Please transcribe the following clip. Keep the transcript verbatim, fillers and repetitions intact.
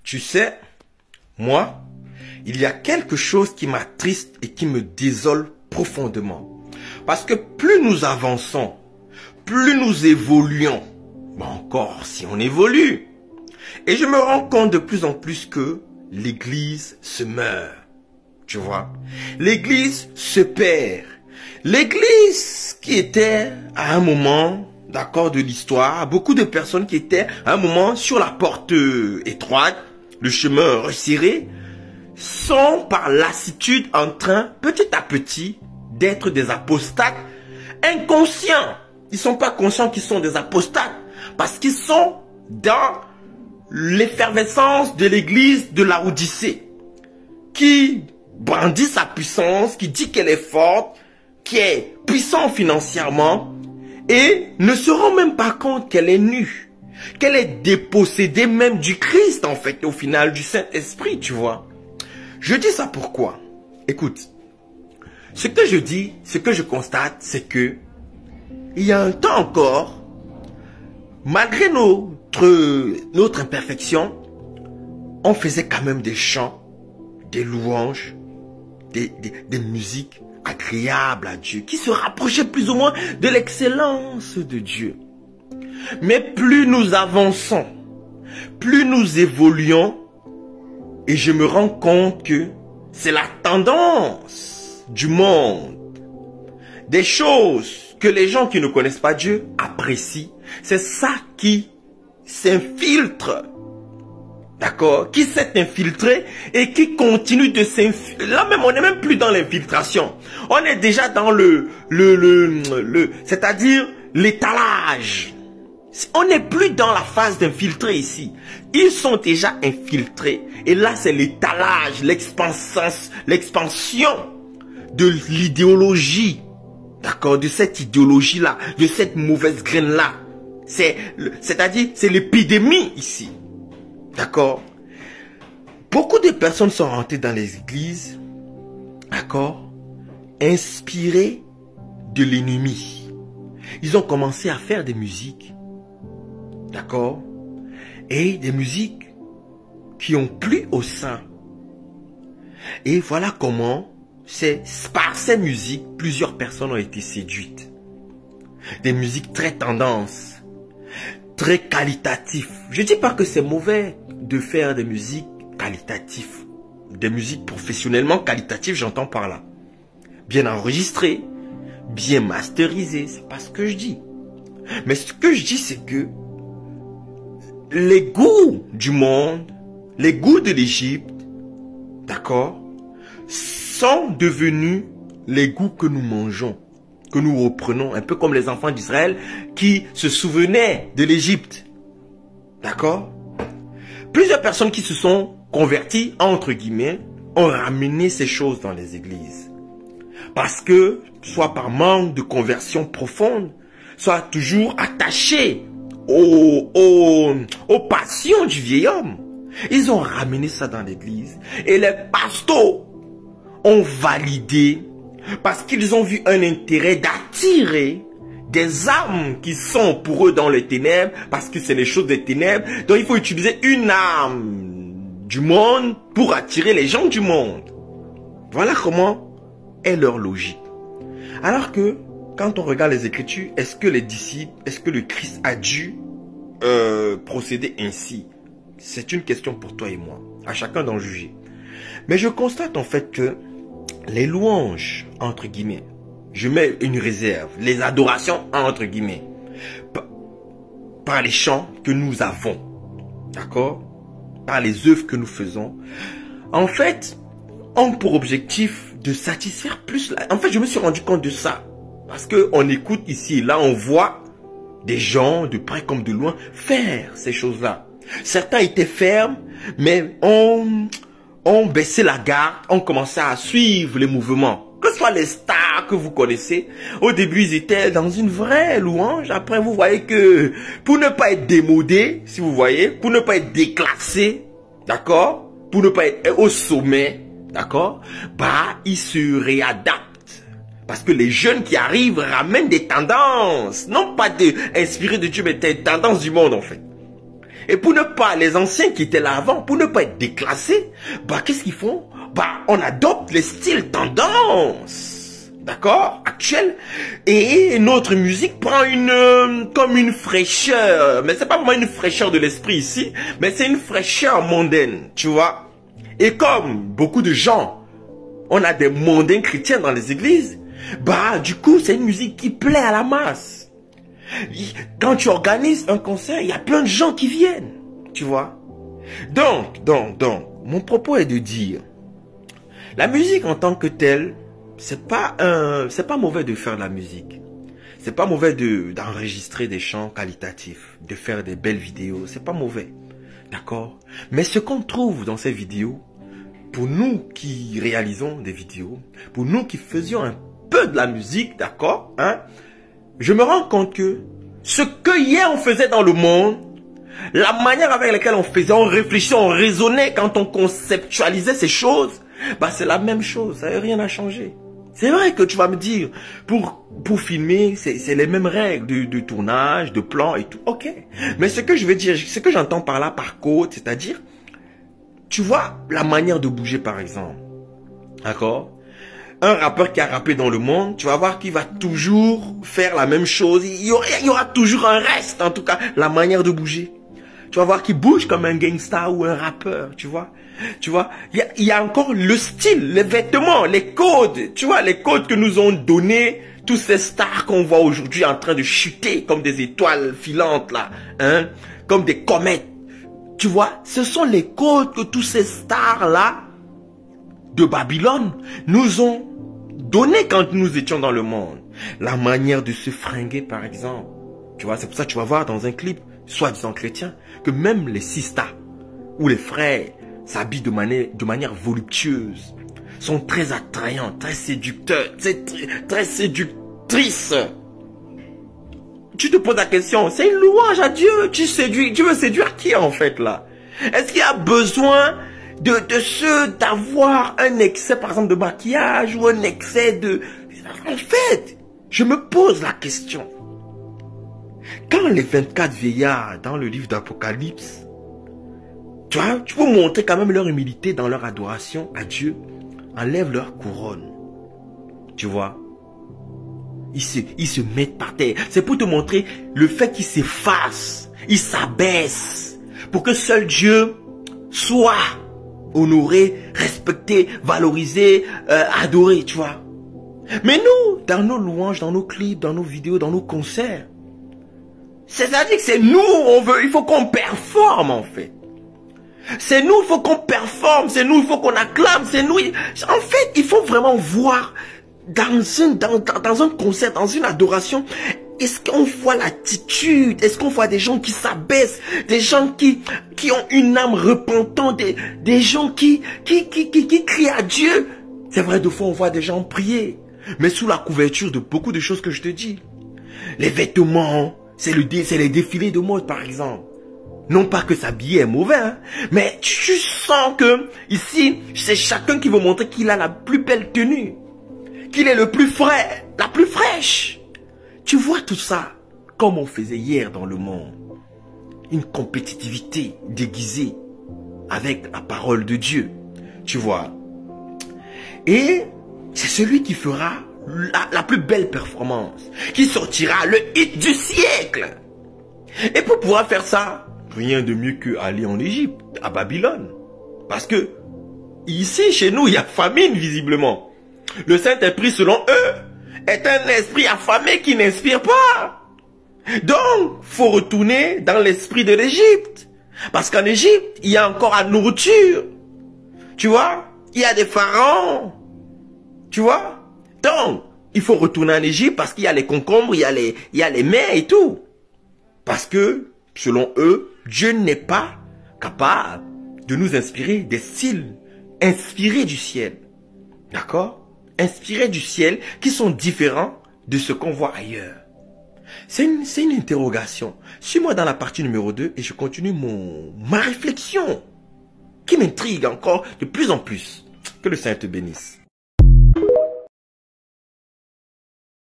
Tu sais, moi, il y a quelque chose qui m'attriste et qui me désole profondément. Parce que plus nous avançons, plus nous évoluons, bon encore si on évolue, et je me rends compte de plus en plus que l'église se meurt. Tu vois, l'église se perd. L'église qui était à un moment, d'accord, de l'histoire, beaucoup de personnes qui étaient à un moment sur la porte étroite, le chemin resserré, sont par lassitude en train, petit à petit, d'être des apostates inconscients. Ils ne sont pas conscients qu'ils sont des apostates parce qu'ils sont dans l'effervescence de l'église de la Odyssée qui brandit sa puissance, qui dit qu'elle est forte, qui est puissante financièrement et ne se rend même pas compte qu'elle est nue, qu'elle est dépossédée même du Christ en fait, au final du Saint-Esprit, tu vois. Je dis ça pourquoi? Écoute, ce que je dis, ce que je constate, c'est que il y a un temps encore, malgré notre, notre imperfection, on faisait quand même des chants, des louanges, des, des, des musiques agréables à Dieu, qui se rapprochaient plus ou moins de l'excellence de Dieu. Mais plus nous avançons, plus nous évoluons, et je me rends compte que c'est la tendance du monde. Des choses que les gens qui ne connaissent pas Dieu apprécient. C'est ça qui s'infiltre. D'accord? Qui s'est infiltré et qui continue de s'infiltrer. Là même, on n'est même plus dans l'infiltration. On est déjà dans le... le, le, le c'est-à-dire l'étalage. On n'est plus dans la phase d'infiltrer ici. Ils sont déjà infiltrés. Et là, c'est l'étalage, l'expansion de l'idéologie. D'accord? De cette idéologie-là, de cette mauvaise graine-là. C'est-à-dire, c'est l'épidémie ici. D'accord? Beaucoup de personnes sont rentrées dans les églises. D'accord? Inspirées de l'ennemi. Ils ont commencé à faire des musiques. D'accord? Et des musiques qui ont plu au sein. Et voilà comment, c'est par ces musiques, plusieurs personnes ont été séduites. Des musiques très tendances, très qualitatives. Je ne dis pas que c'est mauvais de faire des musiques qualitatives. Des musiques professionnellement qualitatives, j'entends par là. Bien enregistrées, bien masterisées, c'est pas ce que je dis. Mais ce que je dis, c'est que les goûts du monde, les goûts de l'Égypte, d'accord, sont devenus les goûts que nous mangeons, que nous reprenons, un peu comme les enfants d'Israël qui se souvenaient de l'Égypte. D'accord? Plusieurs personnes qui se sont converties, entre guillemets, ont ramené ces choses dans les églises. Parce que, soit par manque de conversion profonde, soit toujours attachés Aux, aux, aux passions du vieil homme. Ils ont ramené ça dans l'église. Et les pasteurs ont validé parce qu'ils ont vu un intérêt d'attirer des âmes qui sont pour eux dans les ténèbres, parce que c'est les choses des ténèbres. Donc il faut utiliser une âme du monde pour attirer les gens du monde. Voilà comment est leur logique. Alors que quand on regarde les Écritures, est-ce que les disciples, est-ce que le Christ a dû euh, procéder ainsi? C'est une question pour toi et moi. À chacun d'en juger. Mais je constate en fait que les louanges, entre guillemets, je mets une réserve, les adorations, entre guillemets, par les chants que nous avons, d'accord, par les œuvres que nous faisons, en fait, ont pour objectif de satisfaire plus la... En fait, je me suis rendu compte de ça. Parce qu'on écoute ici et là, on voit des gens de près comme de loin faire ces choses-là. Certains étaient fermes, mais ont, ont baissé la garde, ont commencé à suivre les mouvements. Que ce soit les stars que vous connaissez, au début ils étaient dans une vraie louange. Après vous voyez que pour ne pas être démodé, si vous voyez, pour ne pas être déclassé, d'accord, pour ne pas être au sommet, d'accord, bah ils se réadaptent. Parce que les jeunes qui arrivent ramènent des tendances. Non pas de, inspirés de Dieu, mais des tendances du monde en fait. Et pour ne pas, les anciens qui étaient là avant, pour ne pas être déclassés, bah qu'est-ce qu'ils font? Bah on adopte les styles tendances, d'accord, actuels, et notre musique prend une euh, comme une fraîcheur, mais c'est pas vraiment une fraîcheur de l'esprit ici, mais c'est une fraîcheur mondaine, tu vois. Et comme beaucoup de gens, on a des mondains chrétiens dans les églises, bah du coup c'est une musique qui plaît à la masse. Quand tu organises un concert, il y a plein de gens qui viennent, tu vois. Donc, donc, donc, mon propos est de dire, la musique en tant que telle, c'est pas un, c'est pas mauvais de faire de la musique. C'est pas mauvais de d'enregistrer des chants qualitatifs, de faire des belles vidéos, c'est pas mauvais, d'accord. Mais ce qu'on trouve dans ces vidéos, pour nous qui réalisons des vidéos, pour nous qui faisions un peu de la musique, d'accord, hein, je me rends compte que ce que hier on faisait dans le monde, la manière avec laquelle on faisait, on réfléchissait, on raisonnait quand on conceptualisait ces choses, bah c'est la même chose, ça n'a rien à changer. C'est vrai que tu vas me dire, pour, pour filmer, c'est les mêmes règles de, de tournage, de plan et tout, ok. Mais ce que je veux dire, ce que j'entends par là, par contre, c'est-à-dire, tu vois la manière de bouger par exemple, d'accord? Un rappeur qui a rappé dans le monde, tu vas voir qu'il va toujours faire la même chose. Il y aura, il y aura toujours un reste, en tout cas, la manière de bouger. Tu vas voir qu'il bouge comme un gangsta ou un rappeur, tu vois. Tu vois, il y a, il y a encore le style, les vêtements, les codes, tu vois, les codes que nous ont donnés tous ces stars qu'on voit aujourd'hui en train de chuter comme des étoiles filantes là, hein, comme des comètes. Tu vois, ce sont les codes que tous ces stars là de Babylone nous ont donné quand nous étions dans le monde. La manière de se fringuer par exemple. Tu vois, c'est pour ça que tu vas voir dans un clip, soi-disant chrétien, que même les sisters ou les frères s'habillent de manière, de manière voluptueuse, sont très attrayants, très séducteurs, très, très séductrices. Tu te poses la question, c'est une louange à Dieu. Tu séduis, tu veux séduire qui en fait là? Est-ce qu'il y a besoin de, de ce, d'avoir un excès par exemple de maquillage ou un excès de... En fait, je me pose la question. Quand les vingt-quatre vieillards dans le livre d'Apocalypse, tu vois, tu peux montrer quand même leur humilité dans leur adoration à Dieu, enlèvent leur couronne. Tu vois, ils se, ils se mettent par terre. C'est pour te montrer le fait qu'ils s'effacent, ils s'abaissent, pour que seul Dieu soit honoré, respecté, valorisé, euh, adoré, tu vois. Mais nous, dans nos louanges, dans nos clips, dans nos vidéos, dans nos concerts, c'est-à-dire que c'est nous, on veut, il faut qu'on performe en fait. C'est nous, il faut qu'on performe, c'est nous, il faut qu'on acclame, c'est nous. En fait, il faut vraiment voir dans un, dans, dans un concert, dans une adoration, est-ce qu'on voit l'attitude? Est-ce qu'on voit des gens qui s'abaissent? Des gens qui, qui ont une âme repentante? Des, des gens qui, qui, qui, qui, qui crient à Dieu? C'est vrai, de fois on voit des gens prier, mais sous la couverture de beaucoup de choses que je te dis. Les vêtements, c'est le, c'est les défilés de mode par exemple. Non pas que s'habiller est mauvais, hein, mais tu sens que ici, c'est chacun qui veut montrer qu'il a la plus belle tenue, qu'il est le plus frais, la plus fraîche. Tu vois tout ça, comme on faisait hier dans le monde. Une compétitivité déguisée avec la parole de Dieu. Tu vois. Et c'est celui qui fera la, la plus belle performance, qui sortira le hit du siècle. Et pour pouvoir faire ça, rien de mieux qu'aller en Égypte, à Babylone. Parce que ici, chez nous, il y a famine visiblement. Le Saint-Esprit, selon eux, est un esprit affamé qui n'inspire pas. Donc, faut retourner dans l'esprit de l'Égypte. Parce qu'en Égypte, il y a encore la nourriture. Tu vois, il y a des pharaons. Tu vois. Donc, il faut retourner en Égypte parce qu'il y a les concombres, il y a les, il y a les mers et tout. Parce que, selon eux, Dieu n'est pas capable de nous inspirer des styles inspirés du ciel. D'accord? Inspirés du ciel qui sont différents de ce qu'on voit ailleurs. C'est une, c'est une interrogation. Suis-moi dans la partie numéro deux et je continue mon, ma réflexion qui m'intrigue encore de plus en plus. Que le Seigneur te bénisse.